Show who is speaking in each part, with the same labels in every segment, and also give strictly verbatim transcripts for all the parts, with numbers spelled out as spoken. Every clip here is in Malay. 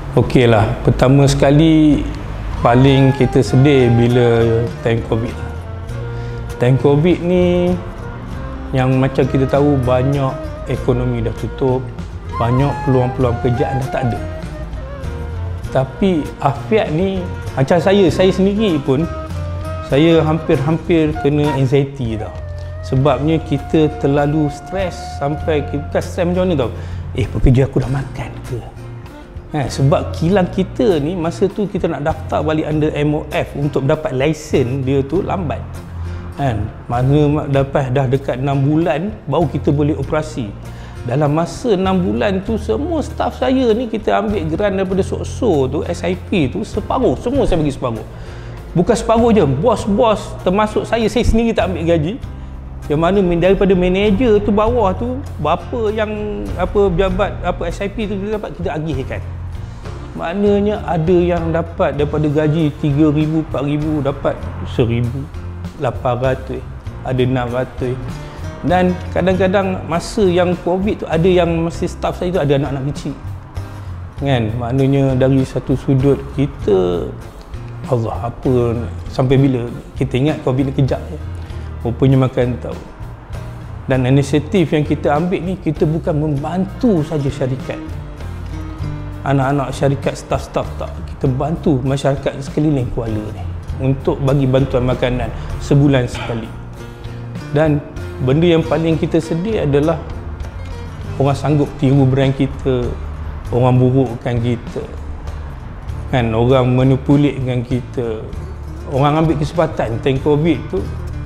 Speaker 1: Okey lah, pertama sekali paling kita sedih bila time COVID. Time COVID ni yang macam kita tahu banyak ekonomi dah tutup, banyak peluang-peluang pekerjaan dah tak ada. Tapi afiat ni, macam saya, saya sendiri pun, saya hampir-hampir kena anxiety tau. Sebabnya kita terlalu stres sampai kita stres macam mana tau. Eh, pekerja aku dah makan ke? Ha, sebab kilang kita ni, masa tu kita nak daftar balik under M O F untuk dapat lesen dia tu lambat. Kan? Mana dapat dah dekat enam bulan baru kita boleh operasi. Dalam masa enam bulan tu semua staff saya ni kita ambil grant daripada S O S O tu, S I P tu separuh, semua saya bagi separuh. Bukan separuh je, bos-bos termasuk saya, saya sendiri tak ambil gaji. Yang mana daripada manager tu bawah tu, berapa yang apa pejabat apa S I P tu kita dapat, kita agihkan. Maknanya ada yang dapat daripada gaji tiga ribu, empat ribu dapat seribu, lapan ratus, ada enam ratus. Dan kadang-kadang masa yang COVID tu ada yang masih staff saya tu ada anak-anak kecil. Kan? Maknanya dari satu sudut kita, Allah apa, sampai bila kita ingat COVID ni kejap je. Rupanya makan tahu. Dan inisiatif yang kita ambil ni, kita bukan membantu saja syarikat, anak-anak syarikat, staff-staff, tak. Kita bantu masyarakat sekeliling Kuala ni untuk bagi bantuan makanan sebulan sekali. Dan benda yang paling kita sedih adalah orang sanggup tiru brand kita, orang burukkan kita, kan, orang manipulitkan kita, orang ambil kesempatan time COVID tu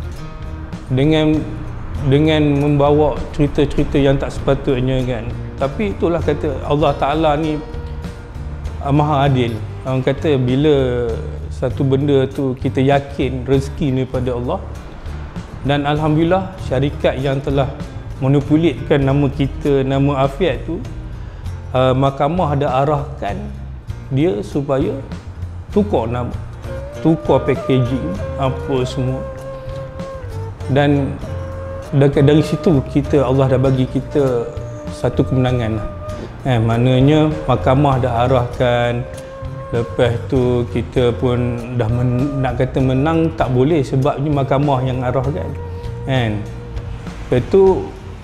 Speaker 1: dengan dengan membawa cerita-cerita yang tak sepatutnya, kan. Tapi itulah kata Allah Ta'ala ni uh, Maha Adil. Orang kata bila satu benda tu kita yakin rezeki daripada Allah, dan alhamdulillah syarikat yang telah manipulitkan nama kita, nama afiat tu, uh, mahkamah ada arahkan dia supaya tukar nama, tukar packaging apa semua. Dan dari situ kita, Allah dah bagi kita satu kemenangan lah. Eh, maknanya mahkamah dah arahkan. Lepas tu kita pun dah men, nak kata menang tak boleh sebab ni mahkamah yang arahkan, kan. Lepas tu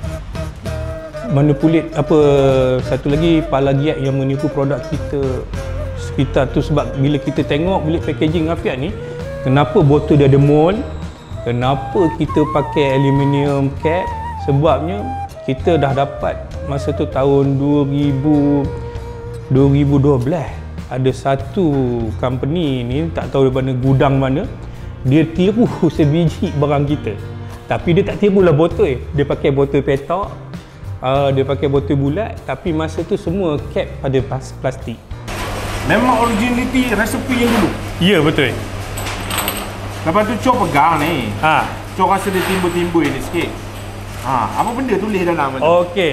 Speaker 1: manipulit apa, satu lagi palagiat yang menipu produk kita sekitar tu. Sebab bila kita tengok bilik packaging afiat ni, kenapa botol dia ada mold, kenapa kita pakai aluminium cap, sebabnya kita dah dapat masa tu tahun dua ribu dua belas ada satu company ni, tak tahu daripada gudang mana, dia tiru sebiji barang kita. Tapi dia tak tirulah botol, dia pakai botol petak, uh, dia pakai botol bulat, tapi masa tu semua cap pada plastik.
Speaker 2: Memang originality resepi yang dulu?
Speaker 1: Ya, betul.
Speaker 2: Lepas tu Cok pegang ni,
Speaker 1: Ha.
Speaker 2: Cok rasa dia timbul-timbul ni sikit. Ha, apa benda tulis dalam ni?
Speaker 1: Okey.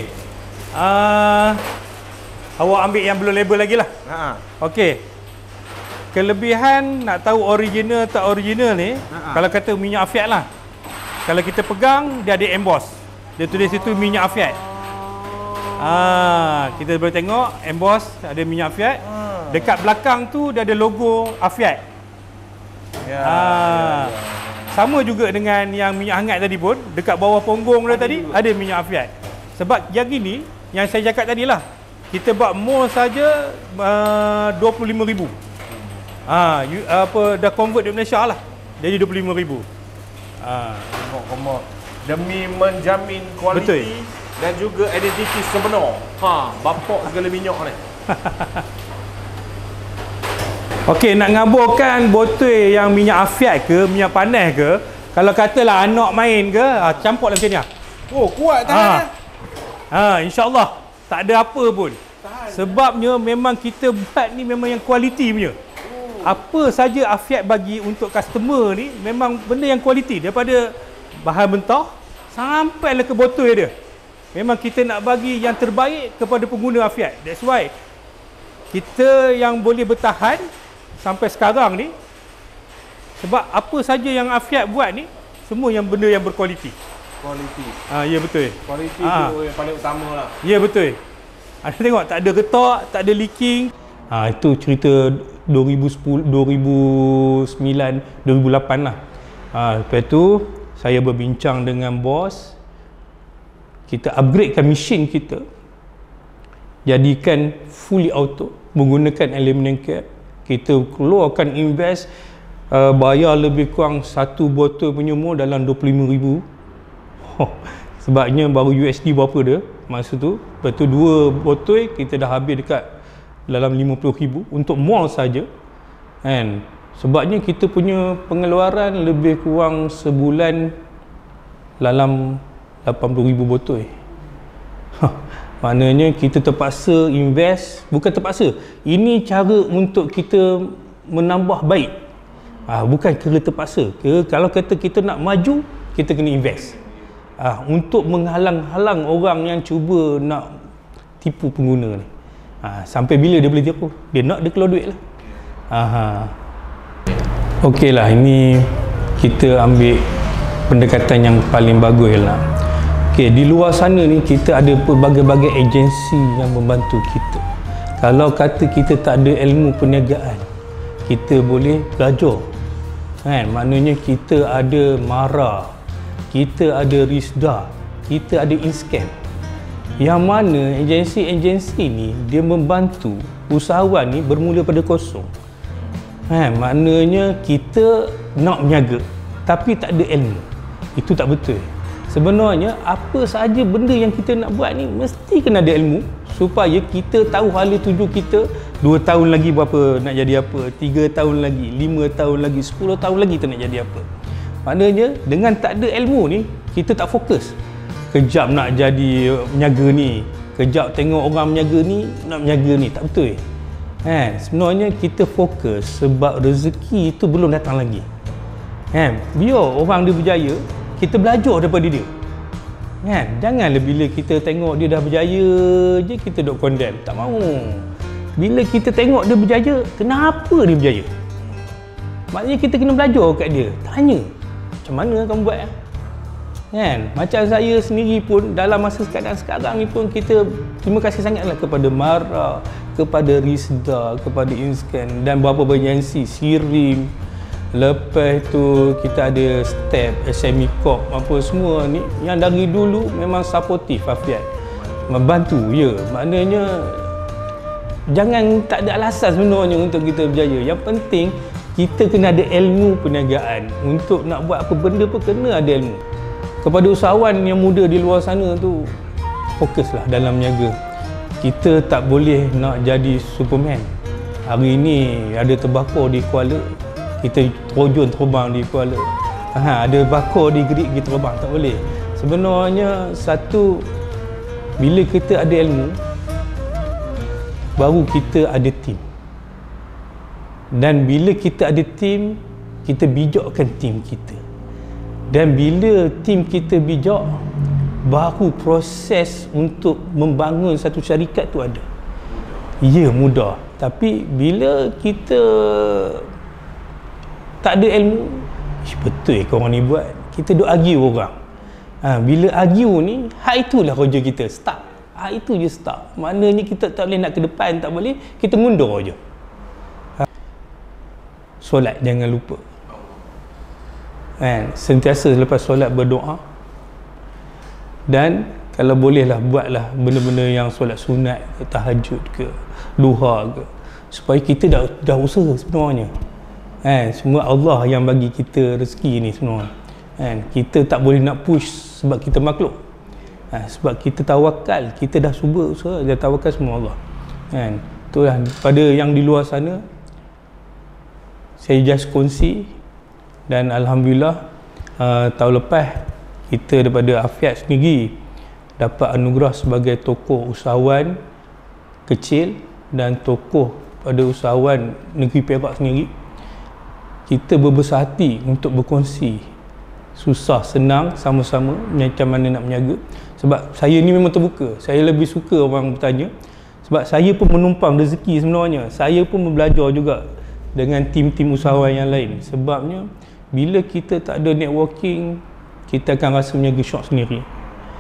Speaker 1: Uh, awak ambil yang belum label lagi lah.
Speaker 2: Ha.
Speaker 1: Okey. Kelebihan nak tahu original tak original ni,
Speaker 2: Ha-ha.
Speaker 1: kalau kata minyak afiat lah. Kalau kita pegang, dia ada emboss. Dia tulis situ minyak afiat. Ah, kita boleh tengok emboss ada minyak afiat.
Speaker 2: Ha.
Speaker 1: Dekat belakang tu dia ada logo afiat.
Speaker 2: Ya,
Speaker 1: ah.
Speaker 2: ya, ya.
Speaker 1: Sama juga dengan yang minyak hangat tadi pun, dekat bawah punggung dia tadi juga ada minyak afiat. Sebab yang ini yang saya cakap tadi lah, kita buat mall saja uh, dua puluh lima ribu. Ah, you, apa dah convert di Malaysia lah. Jadi dua puluh lima ribu. Ah,
Speaker 2: Komod-komod demi menjamin kualiti. Betul. Dan juga identiti sebenar. Ha, bapak segala minyak ni.
Speaker 1: Okey, nak ngaburkan botol yang minyak afiat ke, minyak panas ke, kalau katalah anak main ke, ah, campur dalam macam ni.
Speaker 2: Oh, kuat tahan.
Speaker 1: Ha, insya-Allah tak ada apa pun. Tahan. Sebabnya memang kita buat ni memang yang kualiti punya. Oh. Apa saja afiat bagi untuk customer ni memang benda yang kualiti, daripada bahan mentah sampailah ke botol dia. Memang kita nak bagi yang terbaik kepada pengguna afiat. That's why kita yang boleh bertahan sampai sekarang ni, sebab apa saja yang afiat buat ni semua yang benda yang berkualiti.
Speaker 2: Kualiti.
Speaker 1: Ah, ya betul.
Speaker 2: Kualiti
Speaker 1: Ah.
Speaker 2: tu yang paling utama lah.
Speaker 1: Ya betul. Anda tengok tak ada retak, tak ada leaking. Ha, itu cerita dua ribu sepuluh, dua ribu sembilan, dua ribu lapan lah. Ha, lepas tu saya berbincang dengan bos, kita upgradekan mesin kita, jadikan fully auto menggunakan aluminium cap. Kita keluarkan invest, uh, bayar lebih kurang satu botol penyemur dalam dua puluh lima ribu. Oh, sebabnya baru U S D berapa dia masa tu. Lepas tu dua botol kita dah habis dekat dalam lima puluh ribu untuk mall saja, kan. Sebabnya kita punya pengeluaran lebih kurang sebulan dalam lapan puluh ribu botol. Maknanya kita terpaksa invest, bukan terpaksa, ini cara untuk kita menambah baik. Ha, bukan kira terpaksa. Kira kalau kata kita nak maju, kita kena invest. Ha, untuk menghalang-halang orang yang cuba nak tipu pengguna ni. Ha, sampai bila dia boleh tipu? Dia nak, dia keluar duit lah. Ha. Okey lah, ini kita ambil pendekatan yang paling bagus lah. Okey, di luar sana ni kita ada berbagai-bagai agensi yang membantu kita. Kalau kata kita tak ada ilmu perniagaan, kita boleh belajar, kan? Maknanya kita ada Mara, kita ada Rizda, kita ada Inscan, yang mana agensi-agensi ni dia membantu usahawan ni bermula pada kosong. Ha, maknanya kita nak berniaga tapi tak ada ilmu. Itu tak betul. Sebenarnya apa sahaja benda yang kita nak buat ni mesti kena ada ilmu supaya kita tahu hala tuju kita. Dua tahun lagi berapa nak jadi apa, tiga tahun lagi, lima tahun lagi, sepuluh tahun lagi kita nak jadi apa. Maknanya dengan tak ada ilmu ni kita tak fokus. Kejap nak jadi menyaga ni, kejap tengok orang menyaga ni, nak menyaga ni, tak betul. Kan? Sebenarnya kita fokus sebab rezeki itu belum datang lagi. Kan? Biar orang dia berjaya, kita belajar daripada dia. Kan? Janganlah bila kita tengok dia dah berjaya je kita duk condemn. Tak mahu. Bila kita tengok dia berjaya, kenapa dia berjaya? Maknanya kita kena belajar kat dia. Tanya, macam mana kamu buat? Kan? Macam saya sendiri pun dalam masa sekarang sekarang ni pun kita terima kasih sangatlah kepada Mara, kepada Rizda, kepada Inscan dan beberapa agensi, Sirim. Lepas tu kita ada Step, S M E Corp, apa semua ni yang dari dulu memang supportive Afiat. Membantu, ya. Maknanya jangan, tak ada alasan sebenarnya untuk kita berjaya. Yang penting kita kena ada ilmu perniagaan. Untuk nak buat apa benda pun kena ada ilmu. Kepada usahawan yang muda di luar sana tu, fokuslah dalam niaga. Kita tak boleh nak jadi Superman. Hari ni ada terbakar di Kuala, kita terjun terbang di Kuala. Ha, ada bakar di Gerik, kita terbang. Tak boleh. Sebenarnya satu, bila kita ada ilmu, baru kita ada tim. Dan bila kita ada tim, kita bijakkan tim kita. Dan bila tim kita bijak, baru proses untuk membangun satu syarikat tu ada. Ya, mudah. Tapi bila kita tak ada ilmu, betul ke orang ni buat? Kita duk argue orang. Ha, bila argue ni, hak itulah kerja kita. Start. Hak itu je start. Maknanya kita tak boleh nak ke depan, tak boleh. Kita mundur je. Ha. Solat jangan lupa. Kan? Sentiasa lepas solat berdoa. Dan kalau bolehlah buatlah benda-benda yang solat sunat ke, tahajud ke, duha ke, supaya kita dah, dah usaha sebenarnya. Kan? Semua Allah yang bagi kita rezeki ni sebenarnya. Kan? Kita tak boleh nak push sebab kita makhluk. Ha, sebab kita tawakal, kita dah cuba usaha, dah tawakal semua Allah. Kan? Itulah pada yang di luar sana, saya just kongsi. Dan Alhamdulillah uh, tahun lepas kita daripada Afiat sendiri dapat anugerah sebagai tokoh usahawan kecil dan tokoh pada usahawan negeri Perak sendiri. Kita berbesar hati untuk berkongsi susah senang sama-sama macam mana nak berniaga. Sebab saya ni memang terbuka, saya lebih suka orang bertanya. Sebab saya pun menumpang rezeki sebenarnya. Saya pun belajar juga dengan tim-tim usahawan yang lain. Sebabnya bila kita tak ada networking, kita akan rasa berniaga syok sendiri.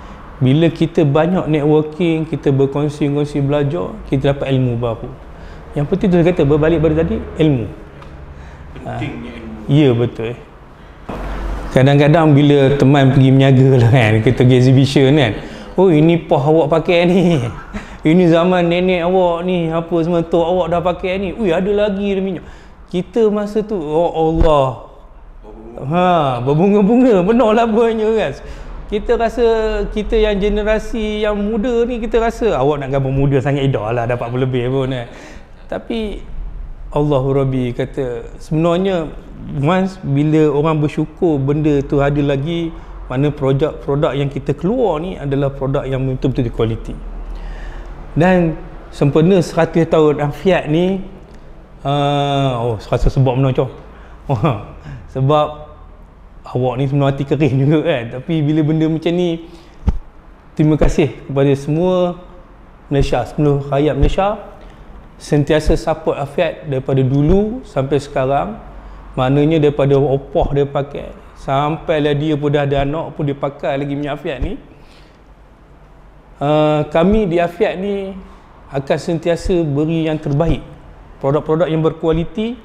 Speaker 1: Bila kita banyak networking, kita berkongsi-kongsi belajar, kita dapat ilmu baru. Yang penting tu saya kata, berbalik pada tadi, ilmu.
Speaker 2: Pentingnya ilmu.
Speaker 1: Ya, betul. Kadang-kadang bila teman pergi menyaga lah kan, kita pergi exhibition kan, oh ini poh awak pakai ni, ini zaman nenek awak ni, apa semua tu awak dah pakai ni, ui ada lagi minyak. Kita masa tu, oh Allah, ha, berbunga-bunga, benar labanya kan. Kita rasa, kita yang generasi yang muda ni, kita rasa awak nak gambar muda sangat edah lah, dapat berlebih pun kan. Tapi Allahu Rabbi kata, sebenarnya once bila orang bersyukur benda tu ada lagi, mana produk-produk yang kita keluar ni adalah produk yang betul-betul kualiti. Dan sempena seratus tahun Afiat ni, uh, oh rasa sebab benar cok. Oh, sebab awak ni sebenarnya hati kering juga kan. Tapi bila benda macam ni, terima kasih kepada semua Malaysia, seluruh rakyat Malaysia sentiasa support Afiat daripada dulu sampai sekarang. Maknanya daripada opah dia pakai sampailah dia pun dah ada anak pun dia pakai lagi minyak Afiat ni. Uh, kami di Afiat ni akan sentiasa beri yang terbaik, produk-produk yang berkualiti.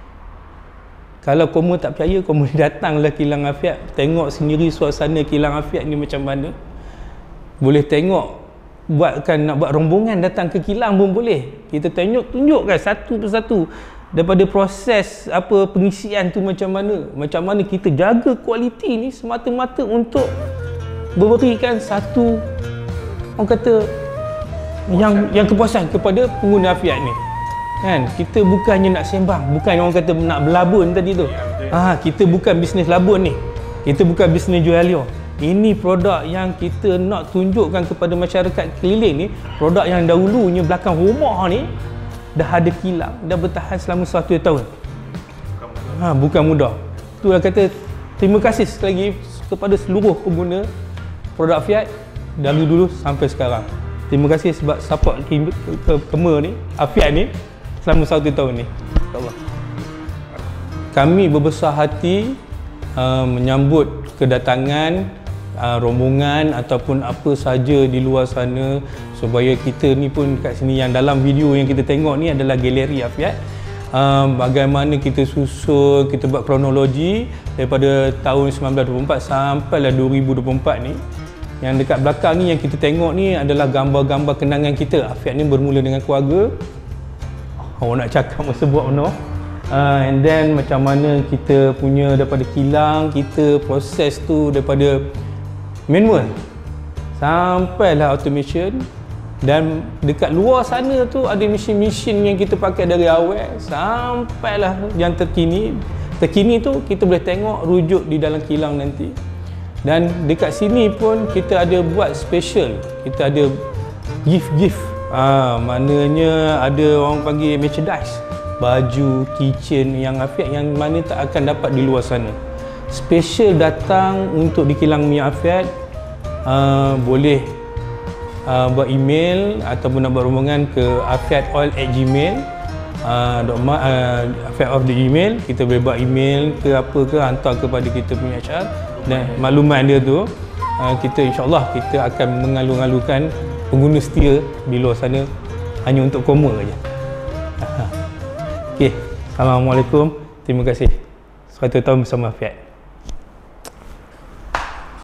Speaker 1: Kalau kamu tak percaya, kamu datanglah kilang Afiat, tengok sendiri suasana kilang Afiat ni macam mana. Boleh tengok, buatkan nak buat rombongan datang ke kilang pun boleh. Kita tengok, tunjukkan satu persatu daripada proses apa pengisian tu macam mana, macam mana kita jaga kualiti ni semata-mata untuk memberikan satu, orang kata, yang yang kepuasan kepada pengguna Afiat ni kan. Kita bukannya nak sembang, bukan orang kata nak berlabun tadi tu. Ah, kita bukan bisnes labun ni, kita bukan bisnes jual liar. Ini produk yang kita nak tunjukkan kepada masyarakat keliling ni, produk yang dahulunya belakang rumah ni dah ada kilang, dah bertahan selama seratus tahun. Ha, bukan mudah. Itulah kata terima kasih sekali lagi kepada seluruh pengguna produk Afiat dari dulu sampai sekarang. Terima kasih sebab support ke, ke, kema ni, Afiat ni selama seratus tahun ni. InsyaAllah. Kami berbesar hati uh, menyambut kedatangan uh, rombongan ataupun apa saja di luar sana, supaya kita ni pun kat sini, yang dalam video yang kita tengok ni adalah galeri Afiat. Um, bagaimana kita susun, kita buat kronologi daripada tahun sembilan belas dua puluh empat sampailah dua ribu dua puluh empat ni. Yang dekat belakang ni yang kita tengok ni adalah gambar-gambar kenangan kita. Afiat ni bermula dengan keluarga. Awak nak cakap masa buat mana? Uh, and then macam mana kita punya daripada kilang, kita proses tu daripada manual sampailah automation. Dan dekat luar sana tu ada mesin-mesin yang kita pakai dari awal sampailah yang terkini. Terkini tu kita boleh tengok rujuk di dalam kilang nanti. Dan dekat sini pun kita ada buat special. Kita ada gift-gift. Ha, maknanya ada orang panggil merchandise, baju, kitchen yang Afiat yang mana tak akan dapat di luar sana. Special datang untuk di kilang minyak Afiat. Uh, boleh Uh, buat email ataupun nak buat rombongan ke afiatoil at gmail uh, uh, afiat of the email. Kita boleh buat email ke apa ke, hantar kepada kita punya H R dan maklumat dia tu. uh, kita insyaAllah kita akan mengalu-alukan pengguna setia di luar sana hanya untuk koma saja. Okey, Assalamualaikum, terima kasih. seratus tahun bersama Afiat.